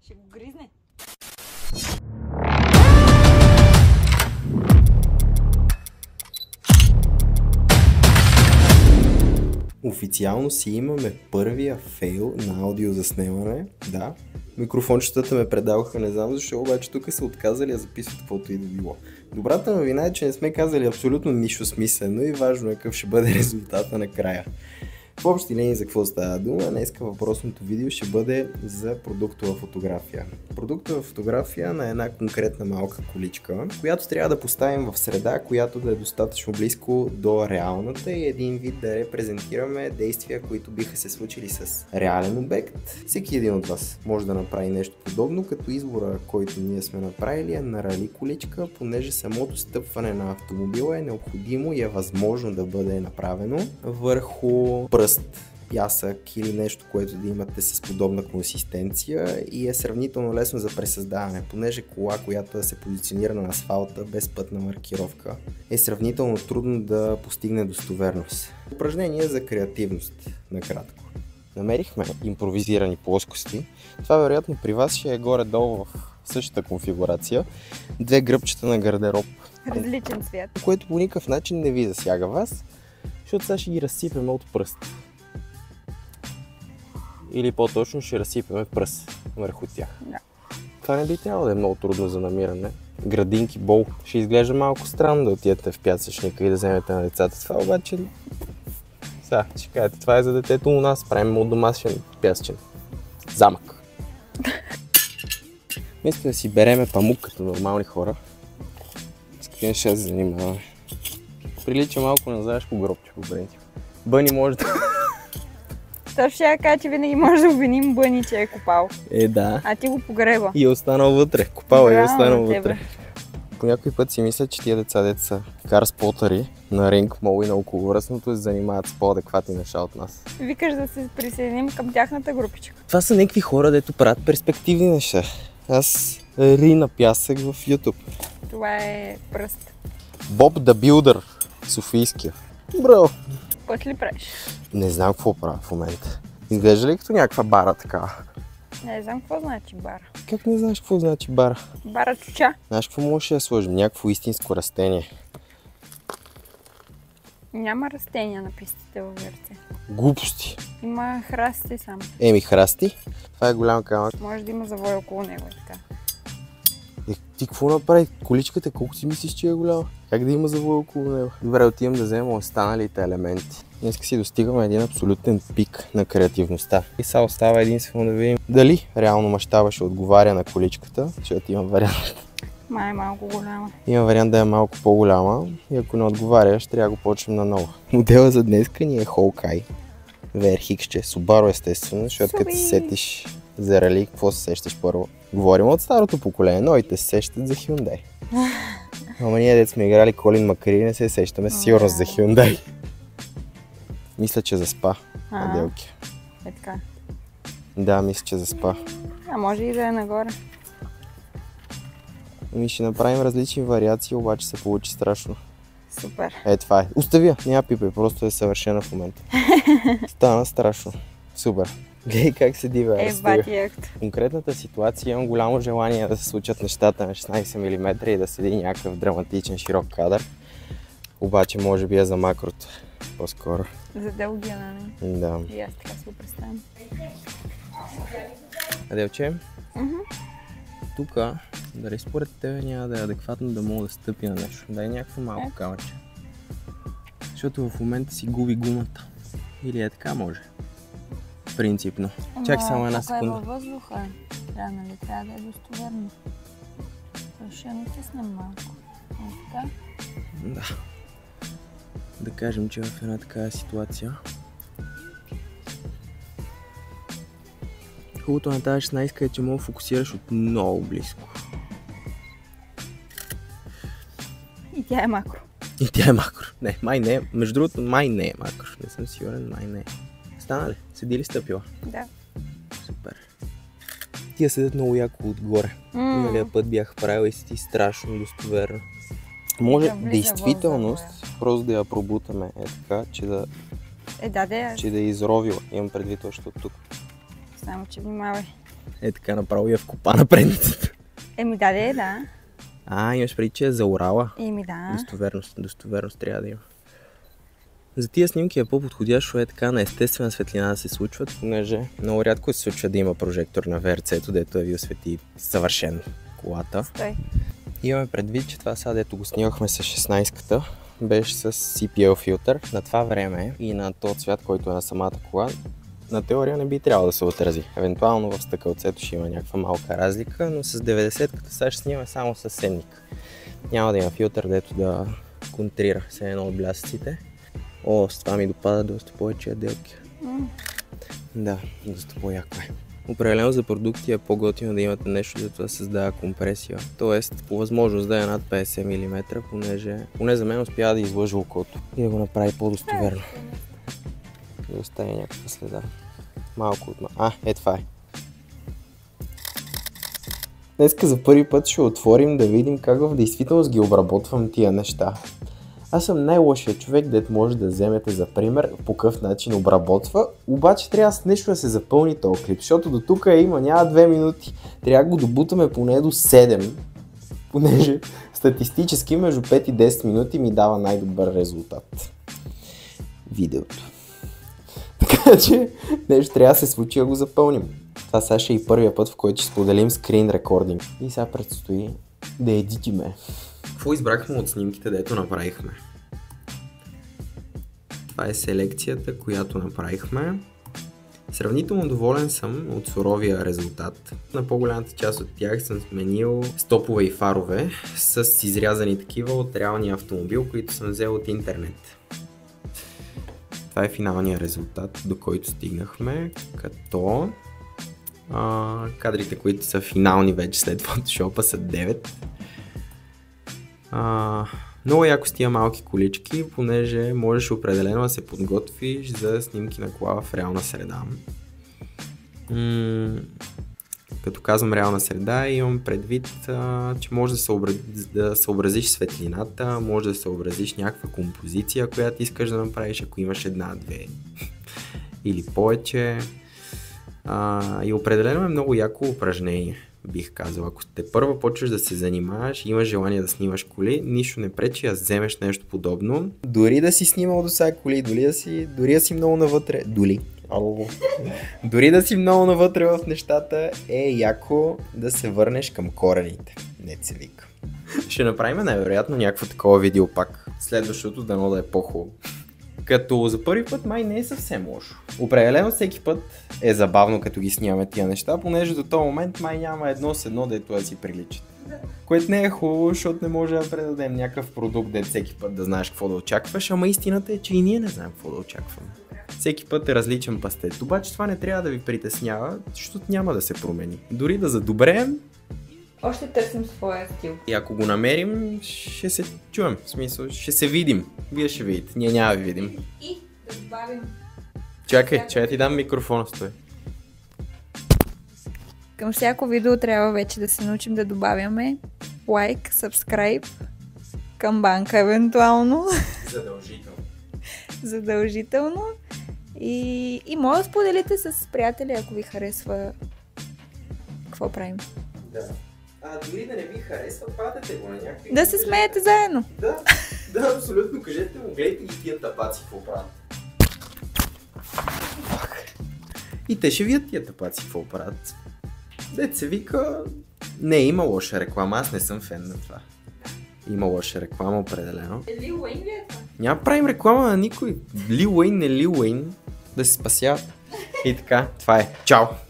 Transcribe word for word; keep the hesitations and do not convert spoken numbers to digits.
Ще го гризне. Официално си имаме първия фейл на аудио заснемане. Да, микрофончетата ме предаваха, не знам защо, обаче тук са отказали да записват каквото и да било. Добрата новина е, че не сме казали абсолютно нищо смислено и важно е какъв ще бъде резултата накрая. В общи линии за какво става дума, днеска въпросното видео ще бъде за продуктова фотография. Продуктова фотография на една конкретна малка количка, която трябва да поставим в среда, която да е достатъчно близко до реалната и един вид да репрезентираме действия, които биха се случили с реален обект. Всеки един от вас може да направи нещо подобно, като избора, който ние сме направили е на рали количка, понеже самото стъпване на автомобила е необходимо и е възможно да бъде направено върху пръст, пясък или нещо, което да имате с подобна консистенция и е сравнително лесно за пресъздаване, понеже кола, която да се позиционира на асфалта без пътна маркировка, е сравнително трудно да постигне достоверност. Упражнение за креативност, накратко. Намерихме импровизирани плоскости. Това вероятно при вас ще е горе-долу в същата конфигурация. Две гръбчета на гардероб. Различен цвят. Което по никакъв начин не ви засяга вас, защото сега ще ги разсипеме от пръст. Или по-точно ще разсипеме пръст върху тях. Да. Това не би трябвало да е много трудно за намиране. Градинки, бол. Ще изглежда малко странно да отидете в пясъчника и да вземете на децата. Това обаче... Сега, ще кажете, това е за детето у нас. Правим от домашен пясъчен замък. Мисля да си береме памук като нормални хора. С какви ще се занимаваме. Прилича малко на заешко гробче по принцип. Бъни може да... То ще я кажа, че винаги може да обвиним Бъни, че е копал. Е, да. А ти го погреба. И е останал вътре. Копал е и останал Браво, вътре. По някой път си мисля, че тия деца деца карспотъри на ринг, мол и на околовръстното се занимават с по-адекватни неща от нас. Викаш да се присъединим към тяхната групичка. Това са някакви хора, дето правят перспективни неща. Аз рина пясък в YouTube. Това е пръст. Боб да Билдър, Софийския. Браво! Път ли правиш? Не знам какво правя в момента. Изглежда ли като някаква бара такава? Не знам какво значи бара. Как не знаеш какво значи бара? Бара чуча. Знаеш какво може да сложим? Някакво истинско растение. Няма растения на пистите във Върце. Глупости. Има храсти само. Еми храсти. Това е голям камък. Може да има завой около него и така. Е, ти какво направи? Количката колко си мислиш, че е голяма? Как да има завой около него? Добре, отивам да вземем останалите елементи. Днес си достигаме един абсолютен пик на креативността. И сега остава единствено да видим дали реално мащаба ще отговаря на количката, защото имам вариант. Май е малко голяма. Има вариант да е малко по-голяма и ако не отговаря, ще трябва да го почнем наново. Модела за днеска ни е Hawkeye. ви ар X, Subaru естествено, защото като се сетиш за рали, какво се сещаш първо? Говорим от старото поколение, новите се сещат за Hyundai. Ама ние дет сме играли Колин Макари, не се сещаме със сигурност за Hyundai. Мисля, че заспа. Аделки. Е така. Да, мисля, че заспа. А може и да е нагоре. Ми ще направим различни вариации, обаче се получи страшно. Супер. Е, това е. Остави я, няма пипай, просто е съвършена в момента. Стана страшно. Супер. Гледай как се дива. Е, бати якто. В конкретната ситуация имам голямо желание да се случат нещата на шестнайсет милиметра и да седи някакъв драматичен широк кадър. Обаче може би е за макрото. По-скоро. За дългия, нали? Да. И аз така си го представям. Аделче? Мхм. Тук, дали според тебе няма да е адекватно да мога да стъпи на нещо. Дай някакво малко камъче. Защото в момента си губи гумата. Или е така може. Принципно. Чакай само една секунда. Ако е във въздуха, трябва, нали? Трябва да е достоверно. Ще натиснем малко. Е така? Да. Да кажем, че в една такава ситуация. Хубавото на тази шестнайсетка е, че мога да фокусираш от много близко. И тя е макро. И тя е макро. Не, май не е. Между другото, май не е макро. Не съм сигурен, май не е. Стана ли? Седи ли стъпила? Да. Супер. Тия седят много яко отгоре. Mm. Миналия път бях правил и си страшно достоверно. Може да действителност просто да я пробутаме е така, че да, е, да, да, че да е изровила. Имам предвид още от тук. Само, че внимавай. Е така направо я вкопа на предницата. Еми да, да, да. А, имаш преди, че е за Урала. Еми да. Достоверност, достоверност трябва да има. За тия снимки е по-подходящо е така на естествена светлина да се случват, понеже много рядко се случва да има прожектор на ви ар цето, дето да ви освети съвършено колата. Стой. Имаме предвид, че това сега, дето го снимахме с шестнайсетката, беше с си пи ел филтър. На това време и на този цвят, който е на самата кола, на теория не би трябвало да се отрази. Евентуално в стъкълцето ще има някаква малка разлика, но с деветдесетката сега ще снимаме само с седник. Няма да има филтър, дето да контрира все едно от блясъците. О, с това ми допада доста повече яделки. Mm. Да, доста по-яко е. Определено за продукти е по-готино да имате нещо, дето да създава компресия. Тоест, по възможност да е над петдесет милиметра, понеже поне за мен успява да излъжа окото и да го направи по-достоверно. Да остави някаква следа. Малко от... А, е това е. Днеска за първи път ще отворим да видим как в действителност ги обработвам тия неща. Аз съм най-лошият човек, дето може да вземете за пример по какъв начин обработва, обаче трябва с нещо да се запълни този клип, защото до тук има няма две минути. Трябва да го добутаме поне до седем, понеже статистически между пет и десет минути ми дава най-добър резултат. Видеото. Така че нещо трябва да се случи да го запълним. Това сега ще е и първия път, в който ще споделим скрин рекординг. И сега предстои да едитиме. Какво избрахме от снимките, дето направихме? Това е селекцията, която направихме. Сравнително доволен съм от суровия резултат. На по-голямата част от тях съм сменил стопове и фарове с изрязани такива от реалния автомобил, които съм взел от интернет. Това е финалният резултат, до който стигнахме, като а, кадрите, които са финални вече след фотошопа, са девет. А, много яко с тия малки колички, понеже можеш определено да се подготвиш за снимки на кола в реална среда. М- като казвам реална среда, имам предвид, а, че можеш да, съобрази, да съобразиш светлината, може да съобразиш някаква композиция, която искаш да направиш, ако имаш една-две или повече. А, и определено е много яко упражнение, бих казал. Ако те първо почваш да се занимаваш и имаш желание да снимаш коли, нищо не пречи да вземеш нещо подобно. Дори да си снимал до сега коли, дори да си, дори да си много навътре, дори, дори да си много навътре в нещата, е яко да се върнеш към корените. Не се вика. Ще направим най-вероятно някакво такова видео пак. Следващото дано да е по-хубаво. Като за първи път май не е съвсем лошо. Определено всеки път е забавно, като ги снимаме тия неща, понеже до този момент май няма едно с едно, дето да си приличат. Да. Което не е хубаво, защото не може да предадем някакъв продукт, дето всеки път да знаеш какво да очакваш, ама истината е, че и ние не знаем какво да очакваме. Всеки път е различен пастет, обаче това не трябва да ви притеснява, защото няма да се промени. Дори да задобреем, още търсим своя стил. и ако го намерим, ще се чуем. В смисъл, ще се видим. Вие ще видите. Ние няма да видим. И да добавим... Чакай, че ти дам микрофона, стой. Към всяко видео трябва вече да се научим да добавяме лайк, subscribe, камбанка евентуално. Задължително. Задължително. И, и може да споделите с приятели, ако ви харесва какво правим. Да. А дори да не ви харесва, пратете го на някакви... Да се смеете заедно. Да, да, абсолютно. Кажете му, гледайте ги тия тапаци, какво правят. И те ще видят тия тапаци, какво правят. Дет се вика... Не, има лоша реклама, аз не съм фен на това. Има лоша реклама, определено. Лил Уейн ли е това? Няма правим реклама на никой. Лил Уейн, не Лил Уейн. Да се спасяват. И така, това е. Чао!